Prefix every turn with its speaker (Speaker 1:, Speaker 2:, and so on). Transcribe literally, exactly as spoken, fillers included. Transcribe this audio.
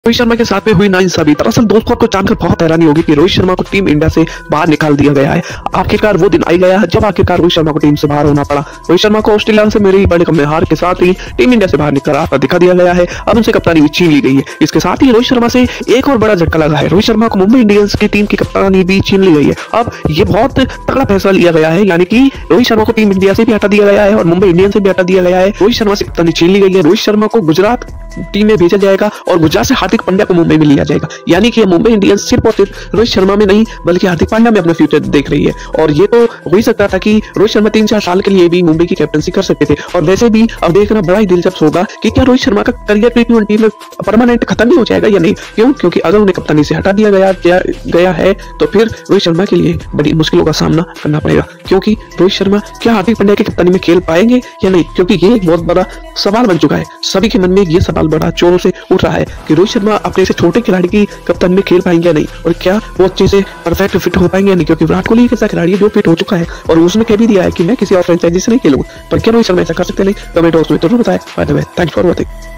Speaker 1: रोहित शर्मा के साथ में हुई नाइंसाफी। दरअसल दोस्तों आपको जानकर बहुत हैरानी होगी कि रोहित शर्मा को टीम इंडिया से बाहर निकाल दिया गया है। आखिरकार वो दिन आ गया है जब आखिरकार रोहित शर्मा को टीम से बाहर होना पड़ा। रोहित शर्मा को ऑस्ट्रेलिया से मेरी बड़े कम में हार के साथ ही टीम इंडिया से बाहर निकल आता दिखा दिया गया है। अब उनसे कप्तानी भी छीन ली गई है। इसके साथ ही रोहित शर्मा से एक और बड़ा झटका लगा है। रोहित शर्मा को मुंबई इंडियंस की टीम की कप्तानी भी छीन ली गई है। अब ये बहुत तगड़ा फैसला लिया गया है, यानी कि रोहित शर्मा को टीम इंडिया से भी हटा दिया गया है और मुंबई इंडियंस से भी हटा दिया गया है। रोहित शर्मा से कप्तानी छीन ली गई है। रोहित शर्मा को गुजरात टीम में भेजा जाएगा और गुजरात से हार्दिक पांड्या को मुंबई में लिया जाएगा। यानी कि मुंबई इंडियंस सिर्फ और सिर्फ रोहित शर्मा में नहीं बल्कि हार्दिक पांड्या में अपना फ्यूचर देख रही है। और ये तो हो ही सकता था कि रोहित शर्मा तीन चार साल के लिए भी मुंबई की कैप्टनसी कर सकते थे। और वैसे भी अब देखना बड़ा ही दिलचस्प होगा कि क्या रोहित शर्मा का करियर टी ट्वेंटी में परमानेंट खत्म नहीं हो जाएगा या नहीं। क्यों? क्योंकि अगर उन्हें कप्तानी से हटा दिया गया गया है तो फिर रोहित शर्मा के लिए बड़ी मुश्किलों का सामना करना पड़ेगा। क्योंकि रोहित शर्मा क्या हार्दिक पांड्या की कप्तानी में खेल पाएंगे या नहीं, क्योंकि ये एक बहुत बड़ा सवाल बन चुका है। सभी के मन में ये सवाल बड़ा जोरों से उठ रहा है कि रोहित शर्मा अपने से छोटे खिलाड़ी की कप्तानी में खेल पाएंगे या नहीं, और क्या वो अच्छे से परफेक्ट फिट हो पाएंगे या नहीं। क्योंकि विराट कोहली एक ऐसा खिलाड़ी है जो फिट हो चुका है और उसने कह भी दिया है कि मैं किसी और फ्रेंचाइजी से नहीं खेलूंगा। पर क्या रोहित शर्मा ऐसा कर सकते नहीं? कमेंट बॉक्स में जरूर बताएं। By the way, thanks for watching.